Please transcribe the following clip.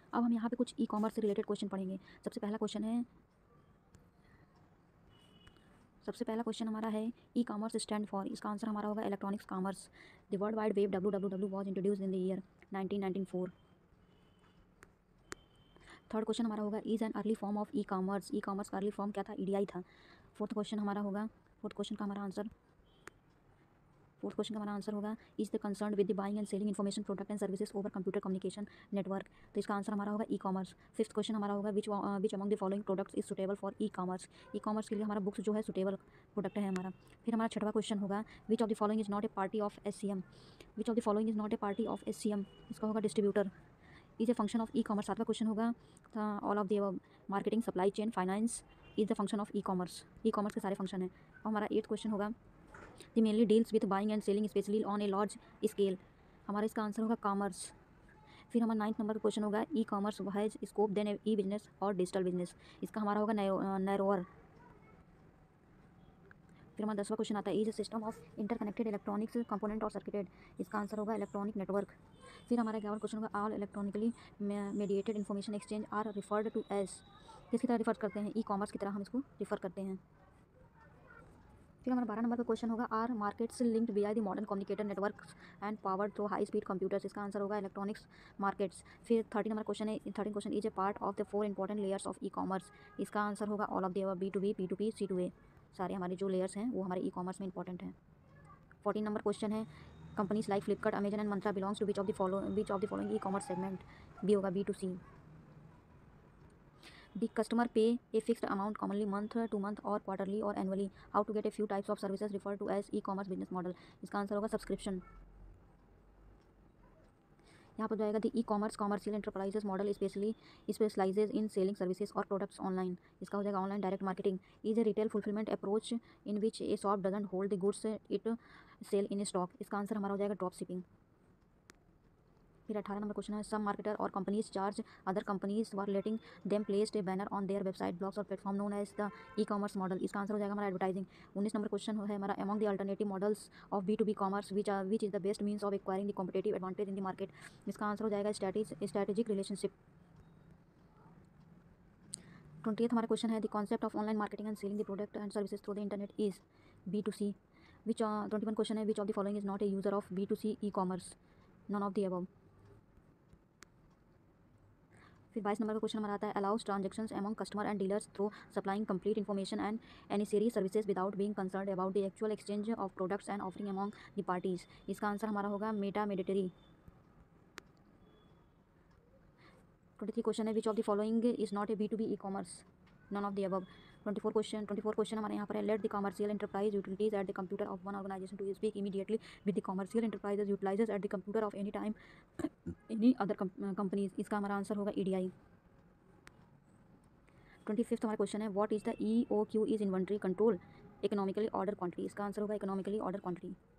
अब हम यहाँ पे कुछ ई कॉमर्स से रिलेटेड क्वेश्चन पढ़ेंगे। सबसे पहला क्वेश्चन हमारा है ई कॉमर्स स्टैंड फॉर। इसका आंसर हमारा होगा electronics commerce. The world wide web WWW was introduced in the year 1994। Third question हमारा होगा is an early form of e commerce. E commerce का अर्ली फॉर्म क्या था? EDI था। Fourth question का हमारा आंसर होगा is the concern with the buying and selling information product and services over computer communication network. तो इसका answer हमारा होगा ई कॉमर्स। फिफ्थ क्वेश्चन हमारा होगा which among the following products is suitable for e commerce. E commerce के लिए हमारा books जो है सुटेबल प्रोडक्ट है हमारा। फिर हमारा छठवां क्वेश्चन होगा which of the following is not a party of SCM। Which of the following is not a party of SCM। इसका होगा distributor. Is a function of e commerce. सातवां क्वेश्चन होगा all of the marketing, supply chain, finance is the function of e commerce. E commerce के सारे function है। और हमारा eighth question होगा the mainly deals with buying and selling specially on a large scale. हमारा इसका answer होगा commerce. फिर हमारा 9th नंबर का क्वेश्चन होगा e commerce has scope then e business और डिजिटल बिजनेस। इसका हमारा होगा नैरोअर। फिर हमारा 10वां क्वेश्चन आता है is a system of interconnected electronics component और सर्किटेड। इसका आंसर होगा इलेक्ट्रॉनिक नेटवर्क। फिर हमारा 11वां क्वेश्चन होगा all electronically mediated information exchange are referred to as. किसकी तरह रिफर करते हैं? ई कॉमर्स की तरह हम इसको रिफर करते हैं। फिर हमारा 12 नंबर का क्वेश्चन होगा are markets linked via the modern communicator networks and powered through high speed computers. इसका आंसर होगा इलेक्ट्रॉनिक्स मार्केट्स। फिर 13 नंबर क्वेश्चन है 13 question is a part of the 4 important layers of e commerce. इसका answer होगा all of the above B2B, P2P, C2A। सारे हमारे जो layers हैं वो हमारे ई कॉमर्स में इंपॉर्टेंट हैं। 14 नंबर क्वेश्चन है companies like Flipkart, Amazon and Myntra belongs to which of the following e commerce segment. B होगा B2C। The customer pay a fixed amount commonly month to month or quarterly or annually. How to get a few types of services referred to as e-commerce business model. इसका answer होगा subscription. यहाँ पर जाएगा the e-commerce commercial enterprises model specially specialises in selling services और products online. इसका हो जाएगा online direct marketing. Is a retail fulfilment approach in which a shop doesn't hold the goods it sell in stock. इसका answer हमारा हो जाएगा drop shipping. फिर 18 number question है सम मार्केटर और companies charge other companies for letting them placed a banner on their website, blogs और platform known as the e commerce model. इसका answer हो जाएगा हमारा एडवर्टाइजिंग। 19 नंबर क्वेश्चन है हमारा among the alternative models of B2B commerce which is the best means of acquiring the competitive advantage in the market. इसका answer हो जाएगा strategic relationship. 20th हमारा क्वेश्चन है the concept of online marketing and selling the product and services through the internet is B2C। 21 question है which of the following is not a user of B2C e commerce. None of the above. फिर 22 number का question हमारा आता है allows transactions among customer and dealers through supplying complete information and ancillary services without being concerned about the actual exchange of products and offering among the parties. इसका answer हमारा होगा metamediary. 23 question है which of the following is not a B2B e commerce. None of the above. 24 question हमारे यहाँ पर है let the commercial enterprise utilities at the computer of one organisation to speak immediately with the commercial enterprises utilises at the computer of any time any other companies. इसका हमारा answer होगा EDI। 25th हमारा question है what is the EOQ is inventory control economically order quantity. इसका answer होगा economically order quantity.